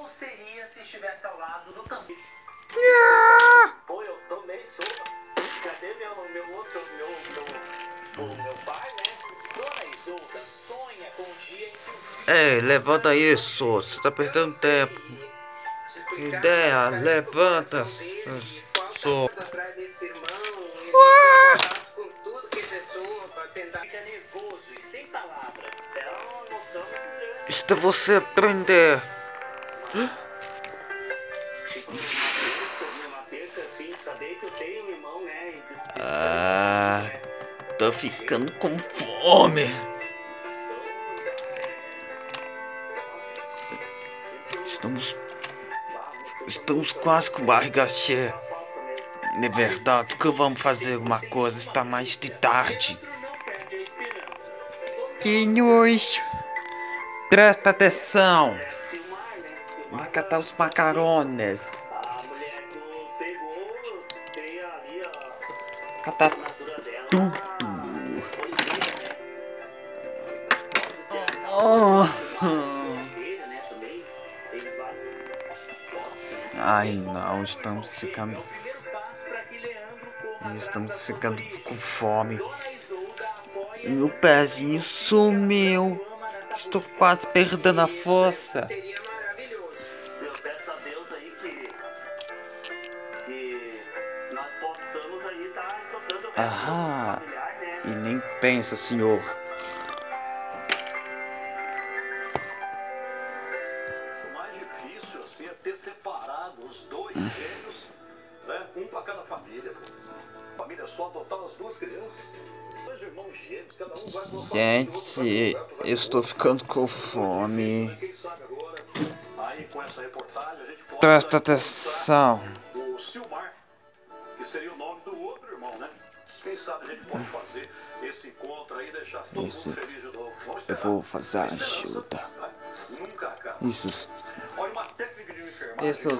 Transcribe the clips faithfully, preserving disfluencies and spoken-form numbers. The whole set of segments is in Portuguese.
seria se estivesse ao lado do também? Pô, eu tô meio solto. Cadê meu, meu outro, meu, meu, o meu pai, né? Dona Isolda sonha com o dia em que o filho... Ei, levanta isso, você tá perdendo tempo. Ideia, levanta, sou. Atrás desse irmão, com tudo que pessoa para tentar. Fica nervoso e sem palavra. É uma noção grande. Isto é você aprender. Uma perca, assim, saber que eu tenho um irmão, né? Ah, tô ficando com fome. Estamos, estamos quase com barriga cheia. De verdade, que vamos fazer alguma coisa? Está mais de tarde. Que nojo. Presta atenção. Vai catar os macarones. Catar tudo. Oh. Ai não, estamos ficando. Estamos ficando com fome. Meu pezinho sumiu. Estou quase perdendo a força. Eu peço a Deus aí que, que nós possamos aí estar tocando o Ah, familiar, né? e nem pensa, senhor. O mais difícil assim é ter separado os dois gêmeos, né? Um para cada família. Família só adotar as duas crianças. Dois irmãos gêmeos, cada um vai pra Gente, eu estou ficando com fome. Quem sabe agora, aí com essa reportagem a gente pode Presta atenção. o Silmar, que seria o nome do outro irmão, né? Quem sabe a gente pode fazer esse encontro aí e deixar todo Isso. mundo feliz de novo. Vamos Eu esperar. vou fazer A a esperança, ajuda. né? Nunca acaba. Isso. Olha, uma técnica de enfermagem. Isso.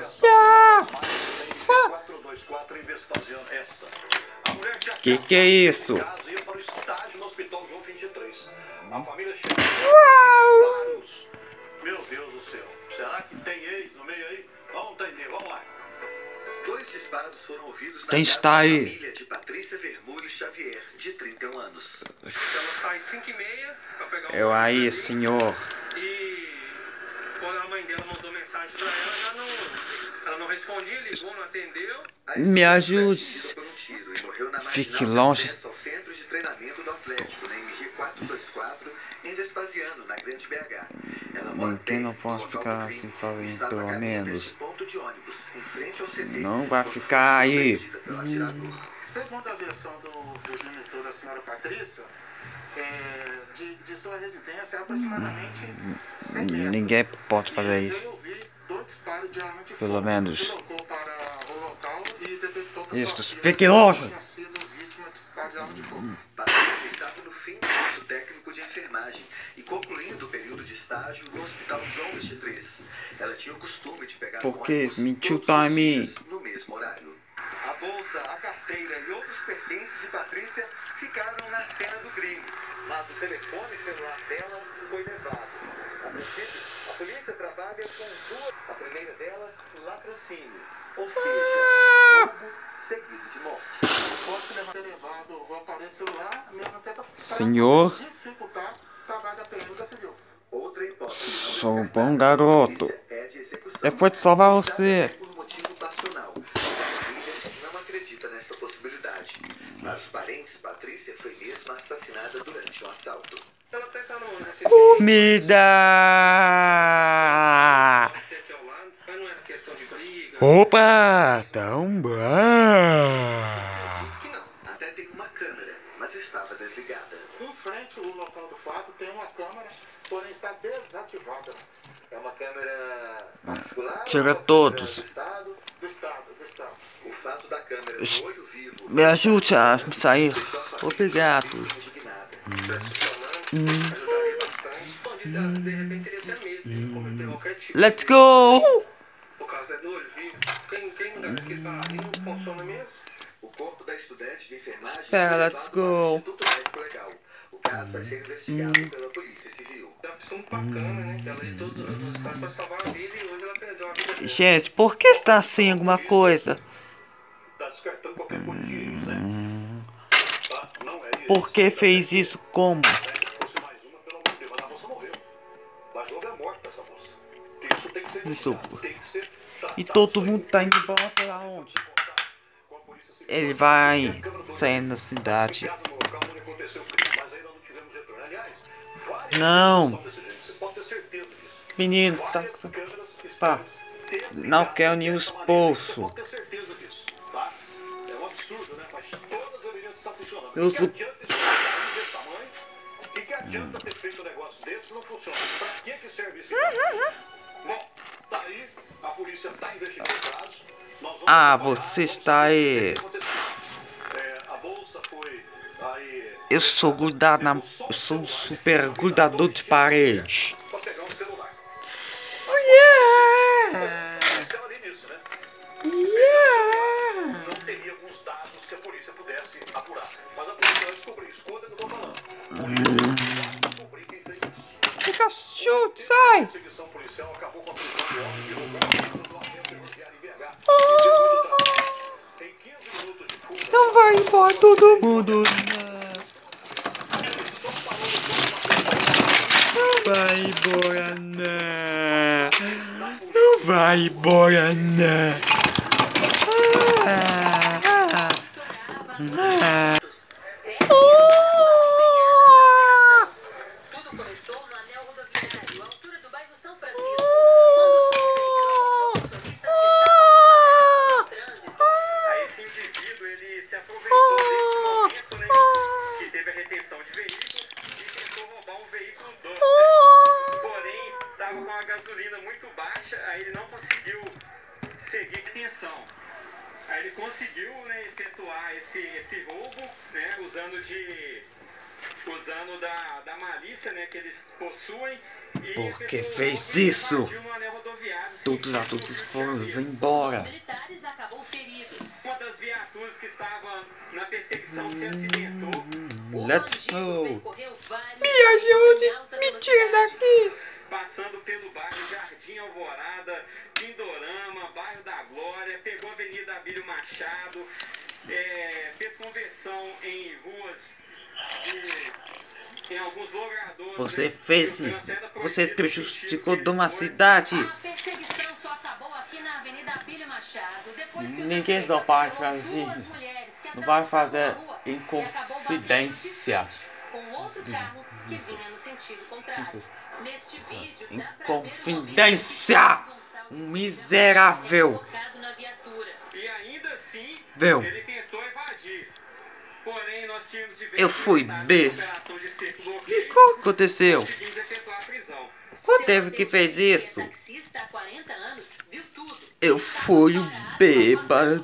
quatro dois quatro em Vespasiano, essa. A mulher tinha Que que é isso? casa, ia para o estágio no Hospital João vinte e três. A família chegou. Vários. Meu Deus do céu. Será que tem ex no meio aí? Vamos entender, vamos lá. Dois disparos foram ouvidos na Quem casa está da aí? família de Patrícia Vermúlio Xavier, de trinta e um anos. Ela sai às cinco e meia pra pegar o Eu ônibus aí, ali, senhor. E quando a mãe dela mandou mensagem pra ela, ela não, ela não respondia, ligou, não atendeu. A Me esposa ajude. foi atingida por um tiro e morreu na Fique marginal de longe. acesso ao centro de treinamento do Atlético, na M G quatrocentos e vinte e quatro, em Vespasiano, na Grande B H. Ela mora Ninguém não perto do pode local ficar do assim crime e sozinho, estava pelo a caminho menos. deste ponto de ônibus, em frente ao C T, Não vai quando foi ficar aí. surpreendida pelo atirador. Segundo a versão do, do genitor da senhora Patrícia, é, de, de sua residência é aproximadamente cem metros. Ninguém pode fazer E isso. eu ouvi dois disparos de arma de Pelo fogo. menos. Deslocou para o local e detectou que Isso, sua filha fique longe. tinha sido vítima de disparo de arma de fogo. Patrícia estava no fim do curso técnico de enfermagem e concluindo o período de estágio no Hospital João vinte e três. Ela tinha o costume de pegar Por que ônibus mentiu todos pra os mim? dias, no mesmo horário. A bolsa, a carteira e outros pertences de Patrícia ficaram na cena do crime, mas o telefone celular dela foi levado. A princípio, a polícia trabalha com duas. A primeira delas, latrocínio, ou seja, roubo seguido de morte. Pode levar, ter levado o aparelho celular, mesmo até para Senhor. dificultar o trabalho da P M da Civil. Outra hipótese não Sou um descartada bom pela garoto. polícia é de execução. Eu fui te salvar Quem sabe você. até por motivo passional. A família não acredita nesta possibilidade. Para os parentes, Patrícia foi mesmo assassinada durante um assalto. Ela até tá no, nesse Comida! até aqui ao lado, mas não era questão de briga. Opa, tão bom. Que não. Até tem uma câmera, mas estava desligada. Em frente ao local do fato tem uma câmera, porém está desativada. É uma câmera particular? Tira ou uma câmera todos. do Estado? Do Estado, do Estado. O fato da câmera Es- do olho vivo... Me ajude a me sair. deixou a família Obrigado. indignada. Hum. Ajudaria bastante. Pode, de repente, teria até medo de cometer qualquer tipo. Let's go! Por causa do olho vivo. Quem, quem dá aquele barulho não funciona mesmo? O corpo da estudante de enfermagem Espera, foi let's levado para o go. Instituto Médico Legal. O caso vai ser investigado pela Polícia Civil. É uma pessoa bacana, né? Que ela de todos os casos pra salvar a vida e hoje ela perdeu a vida. Gente, por que está assim alguma coisa? Tá descartando qualquer coisa de eles, né? Tá? Não é Por que fez isso? Como? Se fosse mais uma, pelo amor de Deus, mas a moça morreu. Mas houve a morte dessa moça. Isso tem que ser investigado. Tem que ser. Tá, E tá, todo isso aí. mundo tá indo embora pra onde? Com a Polícia Civil. Ele vai sair da cidade. Ligado no local onde aconteceu o crime, mas ainda não tivemos retorno. Aliás, várias Não. câmeras estão desse jeito. Vocês podem ter certeza disso. Menino, tá. Várias câmeras Pá, estão não quero nem o dessa maneira. Você expulso. pode ter certeza disso, tá? É um absurdo, né? Mas todas deveriam estar funcionando. Eu E que sou- adianta esse negócio desse tamanho? E que adianta ter feito um negócio desse se não funciona? Pra que que serve isso? Bom, tá aí. A polícia tá investigando os casos. Nós vamos Ah, acompanhar, você vamos está saber aí. o que aconteceu. É, a bolsa foi aí. Eu sou grudado na. Eu sou um super grudador de parede. Pra pegar um celular. Oh yeah! Estava ali nisso, né? Yeah! Não teria alguns dados que a polícia pudesse apurar. Mas a polícia vai descobrir. Escuta o que eu tô falando. Vai descobrir quem fez isso. Pikachu, sai! A perseguição policial acabou com a prisão de homem que roubou a casa do agente ferroviário em B H. Em quinze minutos de fuga. Então vai embora todo mundo. Não vai embora, não. Não vai embora, não. Ah, ah, ah. Tudo começou no anel rodoviário, à altura do bairro São Francisco, quando o suspeito abordou motoristas que estavam no trânsito. Aí esse indivíduo, ele se aproveitou desse momento, né? Que teve a retenção de veículos e tentou roubar um veículo doce. Porém, estava com a gasolina muito baixa, aí ele não conseguiu seguir a detenção. Aí ele conseguiu, né, efetuar esse, esse roubo, né, usando de usando da, da malícia, né, que eles possuem. E Por que efetuou o fez roubo e isso? evadiu no anel rodoviário, Todos os sentido adultos Rio de foram Janeiro. embora. Militares acabou ferido. Uma das viaturas que estava na perseguição se acidentou. O Let's bandido go. percorreu vários Me bairros em ajude, alta me velocidade. tire daqui. Passando pelo bairro Jardim Alvorada, Pindorama, bairro da Glória, pegou a Avenida Abílio Machado, é, fez conversão em ruas de, em alguns logradores. Você né, fez que o isso. trânsito era Você proibido, prejudicou no de uma sentido cidade. A perseguição só acabou aqui na Avenida Abílio Machado, depois que o Ninguém suspeito não vai atropelou fazer. duas mulheres que Não vai fazer atravessavam a rua em e acabou batendo confidência. de frente com outro carro que vinha no sentido contrário. Isso. Neste vídeo, Em dá pra ver o confidência. movimento de Gonçalves Um miserável. colocado na viatura. E ainda assim, Viu? ele tentou evadir. Porém, nós tínhamos diversos Eu fui detalhes B. da operação de cerco E bloqueio. o que aconteceu? Conseguimos efetuar a prisão. Quando teve que fez isso? Taxista há quarenta anos, viu tudo. Eu fui o bêbado.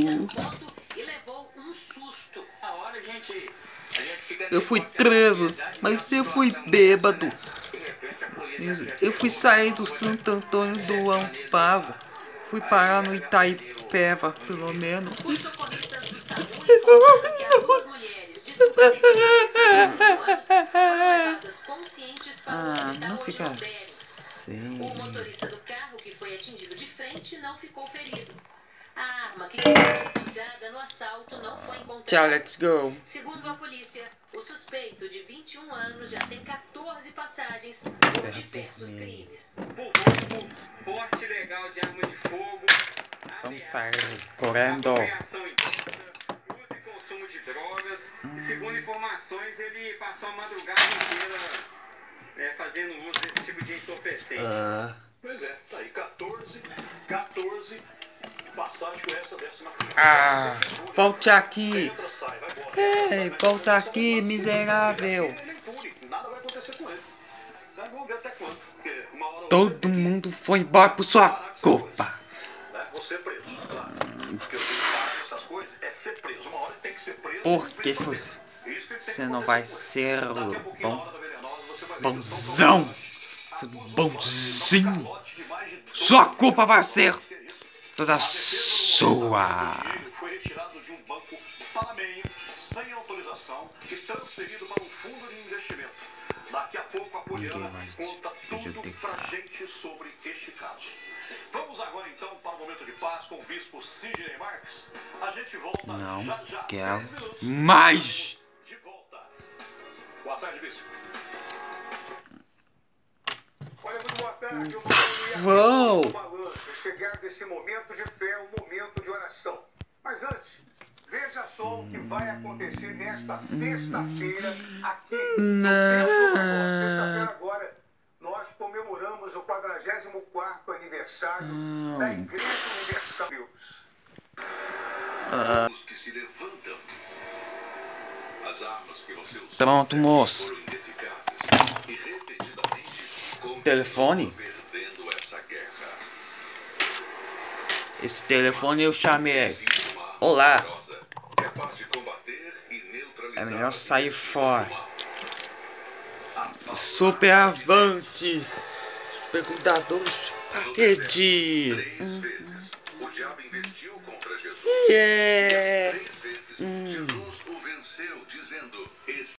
E levou um susto. Na hora a gente, a gente fica Eu fui nesse ponto, preso, que a verdade mas é eu uma fui situação bêbado. dessa, né? De repente, a polícia Eu fui sair do Santo Antônio do Amparo. Fui parar no Itaipeva, pelo menos. Os socorristas do SAMU informaram que as duas mulheres de cinquenta e seis e cinquenta anos foram levadas conscientes para o Ah, hospital não fica Osmondere. assim. O motorista do carro, que foi atingido de frente, não ficou ferido. A arma que teria sido usada no assalto não foi encontrada. Tchau, let's go. Segundo a polícia, o suspeito de vinte e um anos já tem quatorze passagens por diversos crimes. Por roubo, porte ilegal de arma de fogo, Vamos ameaça, sair correndo. apropriação indébita, uso e consumo de drogas. E segundo informações, ele passou a madrugada inteira é, fazendo uso desse tipo de entorpecente. Ah, Pois é, tá aí quatorze, quatorze passagens com essa décima. ah, volte aqui. Entra, sai, vai embora. Ei, volta aqui, miserável. Ele é impune, nada vai acontecer com ele. Tá, vamos ver até quando. Porque uma hora ou Todo outra ele tem mundo foi embora por sua culpa. que, né, você preso, claro. Porque o que parar com essas coisas é ser preso. Uma hora ele tem que ser preso. Por e que preso você, mesmo. Isso que tem que você não acontecer vai com ele. ser Daqui a pouquinho, na bom, hora da venenosa, você vai ver bonzão? que Seu eles tão bonzinho. tomando calote de mais de doze Sua culpa vai ser que é isso. toda A defesa do sua. Moisés foi retirado de um banco panamenho sem autorização. população e transferido para um fundo de investimento. Daqui a pouco a Poliana conta tudo pra gente sobre este caso. Vamos agora então para o momento de paz com o bispo Sidney Marques. A gente volta Não já já. quero mais. De volta. Boa tarde, bispo. Olha, muito boa tarde. Uou! Chegado esse momento de fé, um momento de oração. Mas antes, veja só o que vai acontecer nesta sexta-feira aqui no Templo da Glória. Sexta-feira agora, nós comemoramos o quadragésimo quarto aniversário Hum. da Igreja Universal de Deus. Ah, Os que se levantam. As armas que você usou pronto, moço. foram ineficazes e repetidamente continuam Telefone? perdendo essa guerra. Esse telefone eu chamei. Olá. Capaz de combater e neutralizar É melhor as sair investidas fora. do mal. A Super avantes. Perguntadores de parede. Três vezes o diabo investiu contra Jesus. Yeah.